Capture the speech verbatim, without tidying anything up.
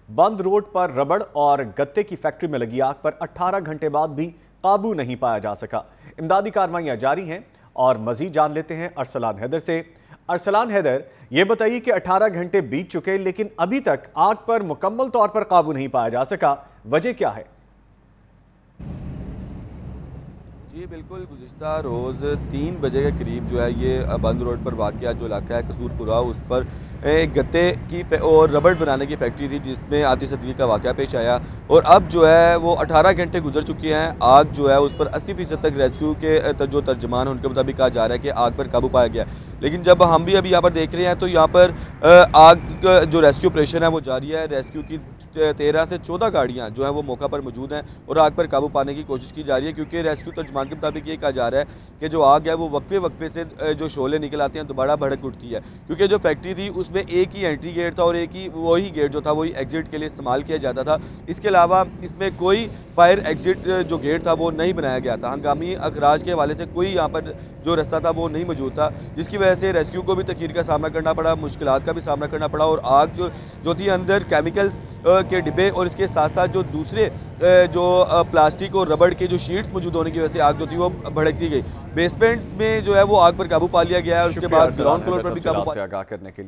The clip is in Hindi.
बंद रोड पर रबड़ और गत्ते की फैक्ट्री में लगी आग पर अठारह घंटे बाद भी काबू नहीं पाया जा सका। इमदादी कार्रवाइयां जारी हैं और मजीद जान लेते हैं अरसलान हैदर से। अरसलान हैदर, ये बताइए कि अठारह घंटे बीत चुके लेकिन अभी तक आग पर मुकम्मल तौर पर काबू नहीं पाया जा सका, वजह क्या है? जी बिल्कुल, गुज़िश्ता रोज़ तीन बजे के करीब जो है ये बंद रोड पर वाक़या जो इलाका है कसूरपुरा, उस पर एक गत्ते की और रबड़ बनाने की फैक्ट्री थी जिसमें आतिशबाज़ी का वाक़या पेश आया और अब जो है वो अठारह घंटे गुजर चुके हैं। आग जो है उस पर अस्सी फीसद तक रेस्क्यू के जो तर्जमान हैं उनके मुताबिक कहा जा रहा है कि आग पर काबू पाया गया। लेकिन जब हम भी अभी यहाँ पर देख रहे हैं तो यहाँ पर आग जो रेस्क्यू ऑपरेशन है वो जारी है। रेस्क्यू की तेरह से चौदह गाड़ियाँ जो हैं वो मौका पर मौजूद हैं और आग पर काबू पाने की कोशिश की जा रही है, क्योंकि रेस्क्यू तर्जमान के मुताबिक ये कहा जा रहा है कि जो आग है वो वक्फे वक्फे से जो शोले निकल आते हैं दोबारा भड़क उठती है, क्योंकि जो फैक्ट्री थी उसमें एक ही एंट्री गेट था और एक ही वही गेट जो था वही एग्जिट के लिए इस्तेमाल किया जाता था। इसके अलावा इसमें कोई फायर एग्जिट जो गेट था वो नहीं बनाया गया था। हंगामी अखराज के हवाले से कोई यहाँ पर जो रास्ता था वो नहीं मौजूद था, जिसकी वजह से रेस्क्यू को भी तकीर का सामना करना पड़ा, मुश्किलात का भी सामना करना पड़ा और आग जो जो थी अंदर केमिकल्स के डिब्बे और इसके साथ साथ जो दूसरे जो प्लास्टिक और रबड़ के जो शीट्स मौजूद होने की वजह से आग जो थी वो भड़कती गई। बेसमेंट में जो है वो आग पर काबू पा लिया गया है और उसके बाद ग्राउंड फ्लोर पर भी काबू पा